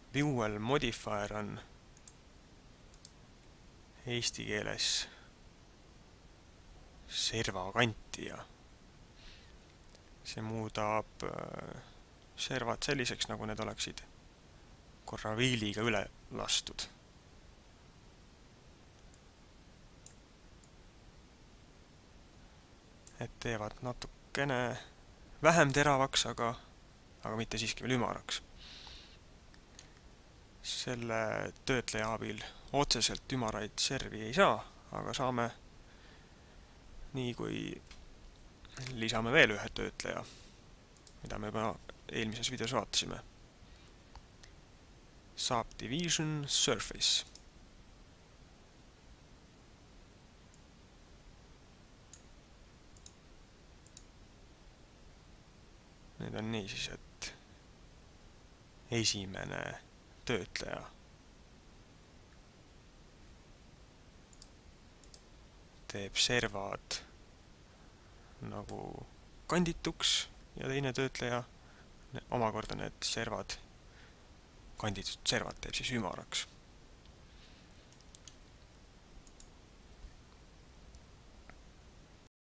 Visual modifier on eesti keeles servakantija. See muudab servad selliseks, nagu need oleksid korra viiliga üle lastud. Et teevad natukene vähem teravaks, aga mitte siiski veel ümaraks. Selle töötleja abil otseselt ümaraid servi ei saa, aga saame nii, kui lisame veel ühe töötleja, mida me juba eelmises videos vaatasime. Subdivision Surface. Need on niisiis, et esimene töötleja teeb servad nagu kandituks ja teine töötleja omakorda need servad, kanditud servad teeb siis ümaraks.